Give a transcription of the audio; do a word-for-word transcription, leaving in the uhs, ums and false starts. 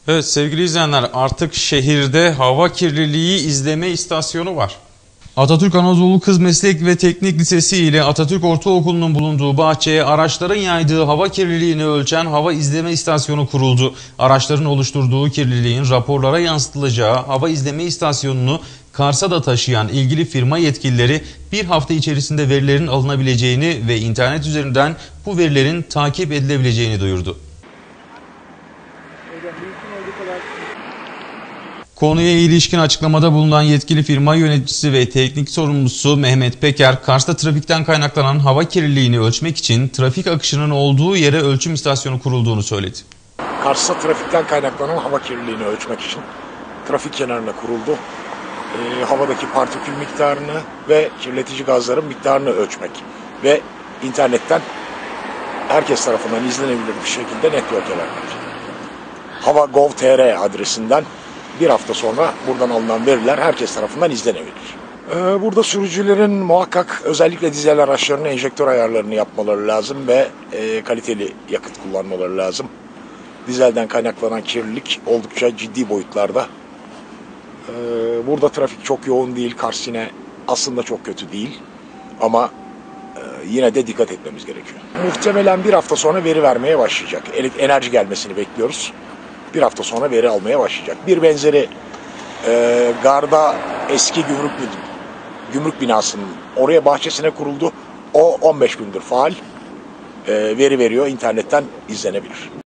Evet sevgili izleyenler, artık şehirde hava kirliliği izleme istasyonu var. Atatürk Anadolu Kız Meslek ve Teknik Lisesi ile Atatürk Ortaokulu'nun bulunduğu bahçeye araçların yaydığı hava kirliliğini ölçen hava izleme istasyonu kuruldu. Araçların oluşturduğu kirliliğin raporlara yansıtılacağı hava izleme istasyonunu Kars'a da taşıyan ilgili firma yetkilileri bir hafta içerisinde verilerin alınabileceğini ve internet üzerinden bu verilerin takip edilebileceğini duyurdu. Konuya ilişkin açıklamada bulunan yetkili firma yöneticisi ve teknik sorumlusu Mehmet Peker, Kars'ta trafikten kaynaklanan hava kirliliğini ölçmek için trafik akışının olduğu yere ölçüm istasyonu kurulduğunu söyledi. Kars'ta trafikten kaynaklanan hava kirliliğini ölçmek için trafik kenarına kuruldu. E, havadaki partikül miktarını ve kirletici gazların miktarını ölçmek ve internetten herkes tarafından izlenebilir bir şekilde network'e vermek. hava nokta gov nokta tr adresinden bir hafta sonra buradan alınan veriler herkes tarafından izlenebilir. Ee, burada sürücülerin muhakkak özellikle dizel araçlarının enjektör ayarlarını yapmaları lazım ve e, kaliteli yakıt kullanmaları lazım. Dizelden kaynaklanan kirlilik oldukça ciddi boyutlarda. Ee, burada trafik çok yoğun değil, Kars yine aslında çok kötü değil ama e, yine de dikkat etmemiz gerekiyor. Muhtemelen bir hafta sonra veri vermeye başlayacak. Enerji gelmesini bekliyoruz. Bir hafta sonra veri almaya başlayacak. Bir benzeri e, Garda eski gümrük, gümrük binasının oraya bahçesine kuruldu. O on beş gündür faal. E, veri veriyor, internetten izlenebilir.